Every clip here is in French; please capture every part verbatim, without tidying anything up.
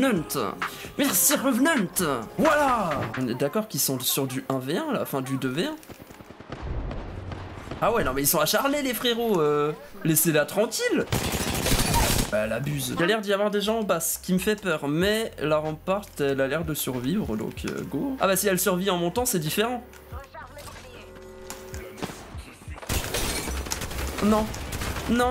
Revenant. Merci Revenant. Voilà. On est d'accord qu'ils sont sur du un v un là, enfin du deux v un. Ah ouais, non mais ils sont acharnés les frérots. Euh... Laissez-la tranquille. Bah, elle abuse. Il y a l'air d'y avoir des gens en bas, ce qui me fait peur. Mais la Rampart, elle a l'air de survivre, donc euh, go. Ah bah si elle survit en montant, c'est différent. Non. Non.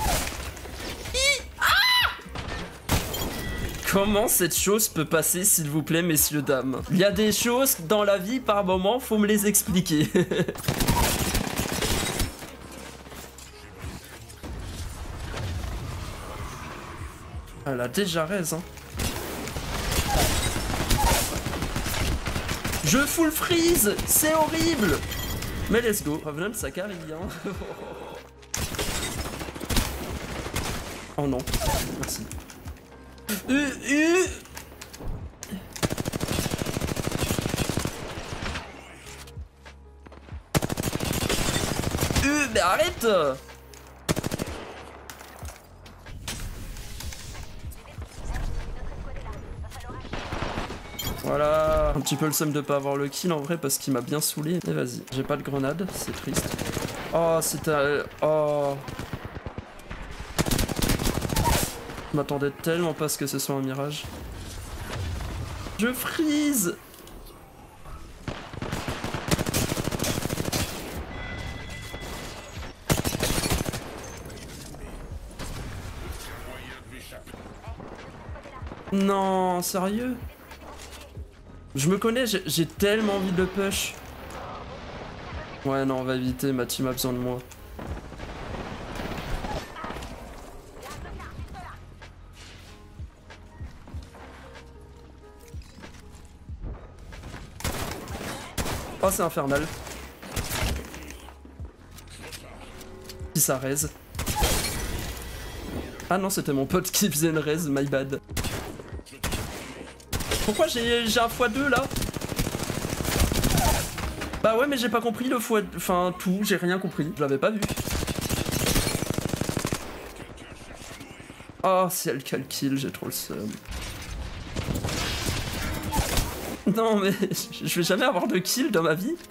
Comment cette chose peut passer, s'il vous plaît, messieurs, dames? Il y a des choses dans la vie, par moment, faut me les expliquer. Elle a déjà raison. Hein. Je full freeze, c'est horrible. Mais let's go. Revenant, ça carry bien. Oh non, merci. Euh, euh. Euh, mais arrête. Voilà. Un petit peu le seum de pas avoir le kill en vrai parce qu'il m'a bien saoulé. Mais vas-y, j'ai pas de grenade, c'est triste. Oh, c'est un... Oh. Je m'attendais tellement pas à ce que ce soit un mirage. Je freeze. Non, sérieux? Je me connais, j'ai tellement envie de push. Ouais, non, on va éviter, ma team a besoin de moi. Oh, c'est infernal. Si ça raise. Ah non, c'était mon pote qui faisait une raise, my bad. Pourquoi j'ai un fois deux là? Bah ouais, mais j'ai pas compris le fois... Enfin, tout, j'ai rien compris. Je l'avais pas vu. Oh, si elle calcule, j'ai trop le seum. Non mais je vais jamais avoir de kill dans ma vie.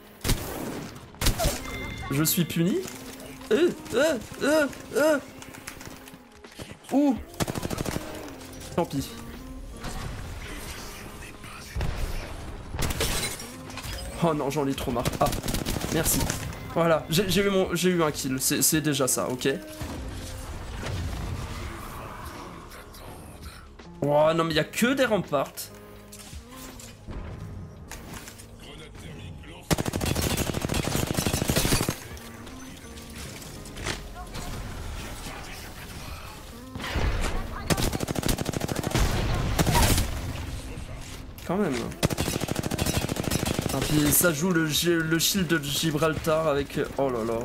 Je suis puni. Euh, euh, euh, euh. Ouh. Tant pis. Oh non, j'en ai trop marre. Ah, merci. Voilà, j'ai eu mon, j'ai eu un kill. C'est déjà ça, ok. Oh non mais il y a que des ramparts. Quand même. Et puis ça joue le, le shield de Gibraltar avec... Oh là là.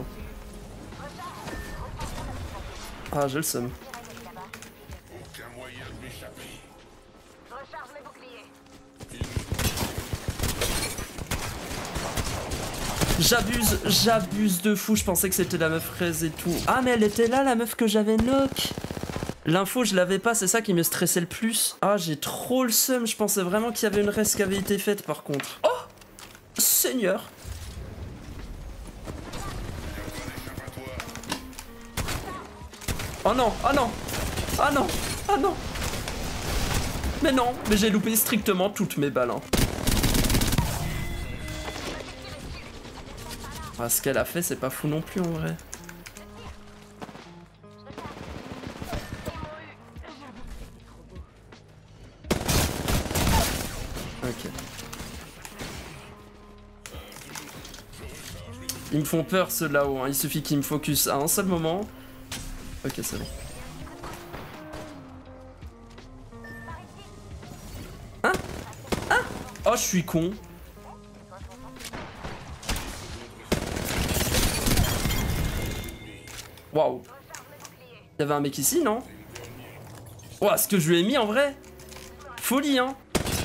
Ah, j'ai le seum. J'abuse, j'abuse de fou. Je pensais que c'était la meuf fraise et tout. Ah, mais elle était là, la meuf que j'avais knock. L'info, je l'avais pas, c'est ça qui me stressait le plus. Ah, j'ai trop le seum. Je pensais vraiment qu'il y avait une res qui avait été faite par contre. Oh! Seigneur. Oh non, oh non, oh non, oh non. Mais non, mais j'ai loupé strictement toutes mes balles. Hein. Ah, ce qu'elle a fait, c'est pas fou non plus en vrai. Ok. Ils me font peur ceux là-haut, hein. Il suffit qu'ils me focus à un seul moment. Ok, c'est bon. Hein? Hein? Oh, je suis con. Waouh. Il y avait un mec ici, non? Ouah, ce que je lui ai mis en vrai? Folie, hein?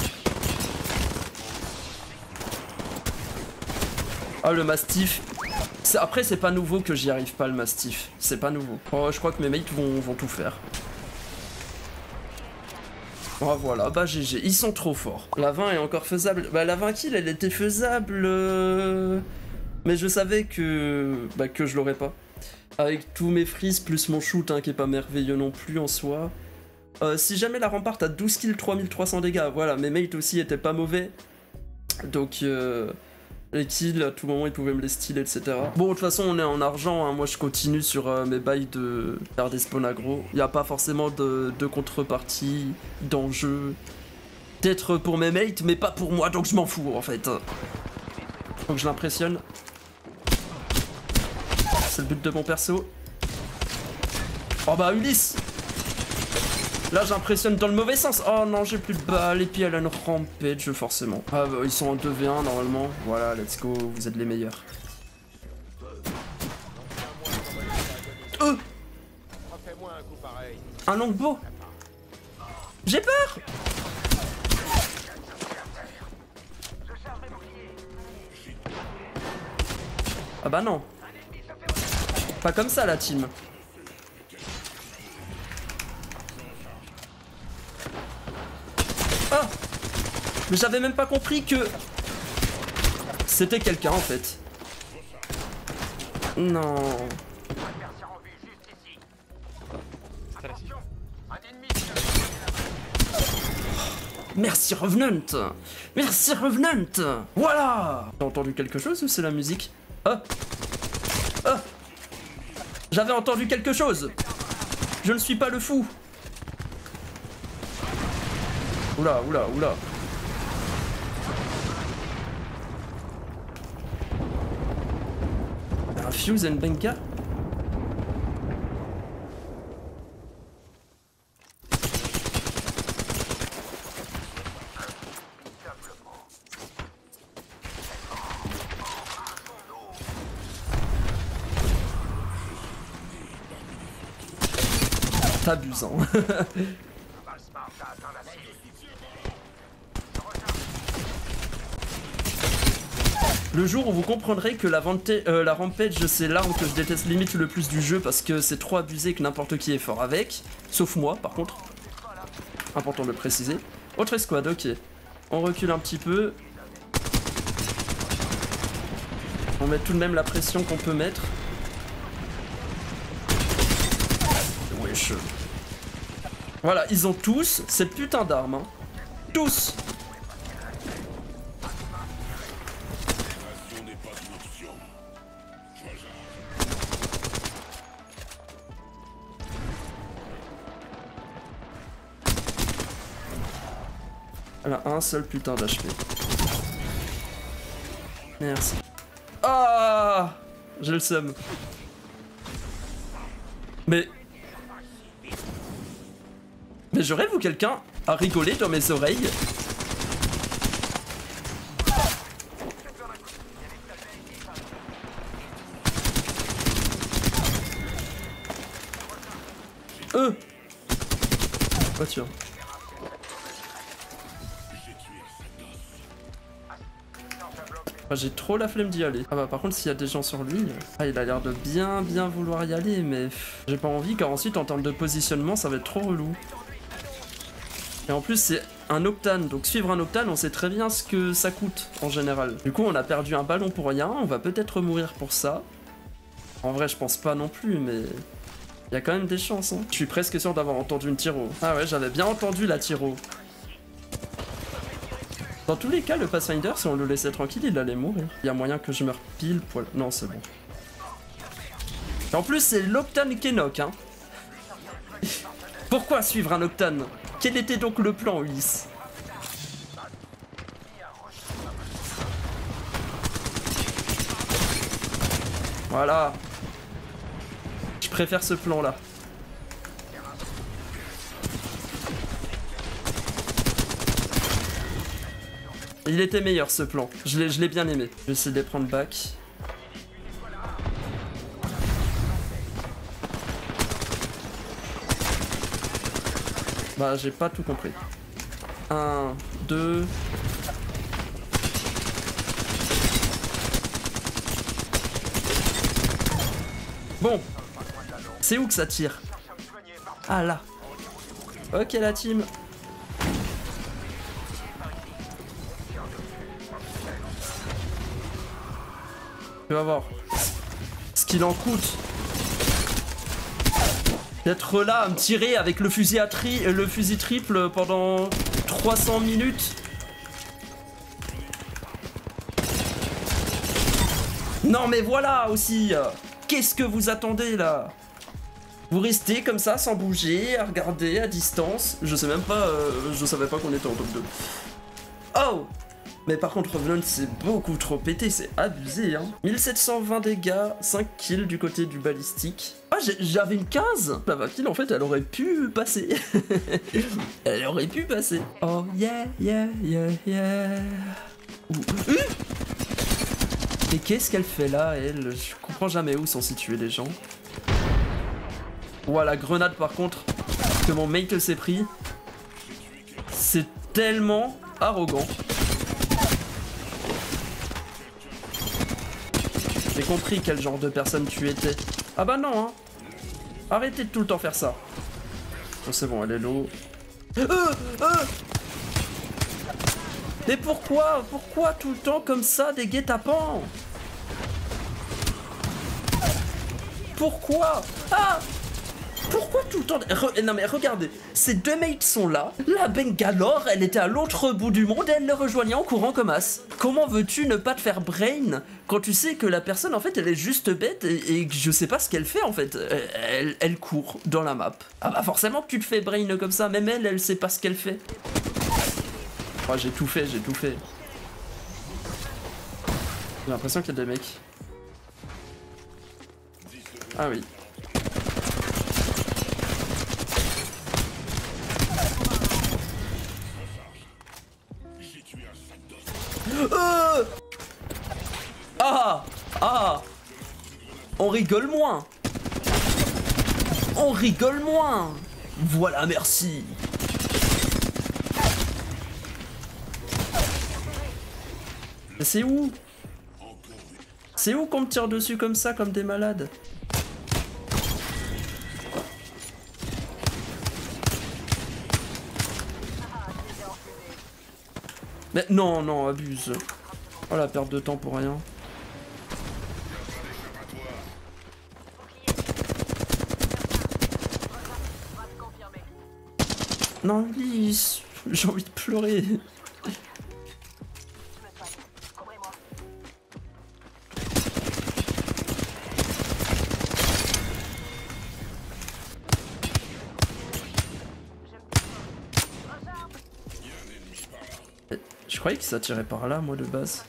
Ah, le Mastiff. Après, c'est pas nouveau que j'y arrive pas, le Mastiff. C'est pas nouveau. Oh, je crois que mes mates vont, vont tout faire. Oh voilà, bah G G, ils sont trop forts. La vingt est encore faisable. Bah la vingt kills, elle était faisable. Euh... Mais je savais que... Bah que je l'aurais pas. Avec tous mes freezes plus mon shoot, hein, qui est pas merveilleux non plus en soi. Euh, si jamais la Rampart a douze kills, trois mille trois cents dégâts, voilà, mes mates aussi étaient pas mauvais. Donc... Euh... Les kills, à tout moment, ils pouvaient me les stealer, et cetera. Bon, de toute façon, on est en argent, hein. Moi je continue sur euh, mes bails de faire des spawns aggro. Il n'y a pas forcément de, de contrepartie, d'enjeu. Peut-être pour mes mates, mais pas pour moi, donc je m'en fous en fait. Donc je l'impressionne. C'est le but de mon perso. Oh bah Ulysse! Là j'impressionne dans le mauvais sens. Oh non, j'ai plus de balles et puis elle a une rampage forcément. Ah bah ils sont en deux v un normalement. Voilà, let's go, vous êtes les meilleurs. Euh Un longbow. J'ai peur. Ah bah non. Pas comme ça la team. Ah! Mais j'avais même pas compris que... C'était quelqu'un en fait. Non. Merci Revenant. Merci Revenant. Voilà. T'as entendu quelque chose ou c'est la musique? Ah. Ah. J'avais entendu quelque chose. Je ne suis pas le fou. Oula, oula, oula. Un fuse and Benka. T'abuses, hein. Le jour où vous comprendrez que la, euh, la rampage c'est l'arme que je déteste limite le plus du jeu parce que c'est trop abusé que n'importe qui est fort avec, sauf moi par contre, important de le préciser. Autre escouade, ok, on recule un petit peu, on met tout de même la pression qu'on peut mettre. Wesh. Voilà, ils ont tous cette putain d'arme, hein. Tous. Elle a un seul putain d'H P. Merci. Ah, j'ai le seum. Mais... Mais je rêve où quelqu'un a rigolé dans mes oreilles. Euh Voiture. Ah, j'ai trop la flemme d'y aller. Ah bah par contre s'il y a des gens sur lui... Ah il a l'air de bien bien vouloir y aller mais... J'ai pas envie car ensuite en termes de positionnement ça va être trop relou. Et en plus c'est un octane, donc suivre un octane on sait très bien ce que ça coûte en général. Du coup on a perdu un ballon pour rien, on va peut-être mourir pour ça. En vrai je pense pas non plus mais... Il y a quand même des chances hein. Je suis presque sûr d'avoir entendu une tiro. Ah ouais j'avais bien entendu la tiro. Dans tous les cas, le Pathfinder, si on le laissait tranquille, il allait mourir. Il y a moyen que je meure pile poil. Non, c'est bon. Et en plus, c'est l'Octane qui est knock, hein. Pourquoi suivre un Octane? Quel était donc le plan, Ulysse? Voilà. Je préfère ce plan-là. Il était meilleur ce plan, je l'ai bien aimé. Je vais essayer de les prendre back. Bah j'ai pas tout compris. Un, deux... Bon. C'est où que ça tire? Ah là. Ok la team. Tu vas voir. Ce qu'il en coûte. D'être là à me tirer avec le fusil à tri le fusil triple pendant trois cents minutes. Non mais voilà aussi. Qu'est-ce que vous attendez là? Vous restez comme ça sans bouger, à regarder à distance. Je sais même pas, euh, je savais pas qu'on était en top deux. Oh! Mais par contre Revenant c'est beaucoup trop pété, c'est abusé hein. mille sept cent vingt dégâts, cinq kills du côté du balistique. Ah j'avais une quinze. La Valkyrie en fait elle aurait pu passer. Elle aurait pu passer. Oh yeah yeah yeah yeah. Ouh. Euh Et qu'est-ce qu'elle fait là elle? Je comprends jamais où sont situés les gens. Ouah la grenade par contre que mon mate s'est pris. C'est tellement arrogant. J'ai compris quel genre de personne tu étais. Ah bah non, hein. Arrêtez de tout le temps faire ça. Oh, c'est bon, elle est low. Euh, euh Mais pourquoi Pourquoi tout le temps comme ça des guet-apens? Pourquoi? Ah Pourquoi tout le temps... Re... Non mais regardez, ces deux mates sont là, la Bangalore, elle était à l'autre bout du monde et elle le rejoignait en courant comme as. Comment veux-tu ne pas te faire brain quand tu sais que la personne en fait elle est juste bête et, et que je sais pas ce qu'elle fait en fait. Elle, elle court dans la map. Ah bah forcément que tu te fais brain comme ça, même elle, elle sait pas ce qu'elle fait. Oh j'ai tout fait, j'ai tout fait. J'ai l'impression qu'il y a des mecs. Ah oui. Euh ah Ah On rigole moins. On rigole moins. Voilà, merci. C'est où? C'est où qu'on me tire dessus comme ça, comme des malades? Mais non, non, abuse. Oh la perte de temps pour rien. Non, lisse. J'ai envie de pleurer. Je croyais qu'ils s'attiraient par là, moi, de base.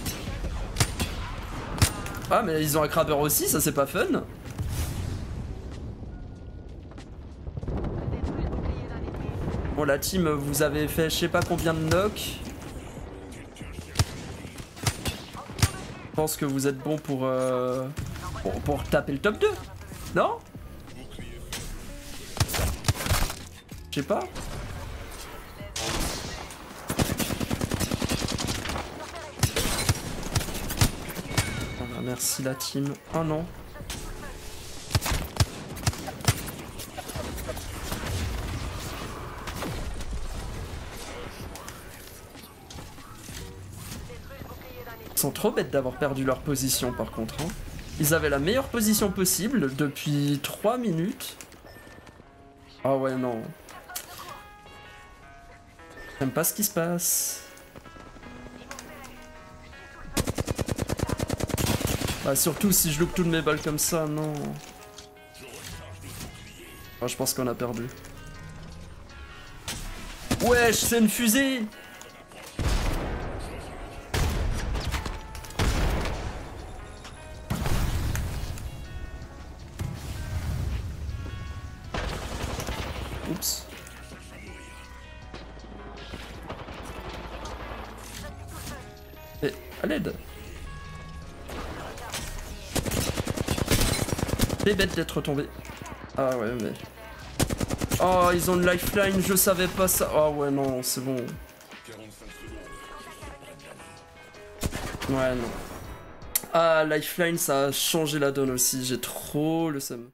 Ah, mais ils ont un crabber aussi, ça c'est pas fun. Bon, la team, vous avez fait je sais pas combien de knocks. Je pense que vous êtes bon pour, euh, pour, pour taper le top deux. Non? Je sais pas. Merci la team. Oh non. Ils sont trop bêtes d'avoir perdu leur position par contre. Hein. Ils avaient la meilleure position possible depuis trois minutes. Ah ouais non. J'aime pas ce qui se passe. Bah surtout si je loupe toutes mes balles comme ça, non. Oh, je pense qu'on a perdu. Wesh, c'est une fusée. Oups. Et à l'aide. C'est bête d'être tombé. Ah ouais mais... Oh ils ont une lifeline, je savais pas ça. Oh ouais non, c'est bon. Ouais non. Ah lifeline ça a changé la donne aussi, j'ai trop le seum.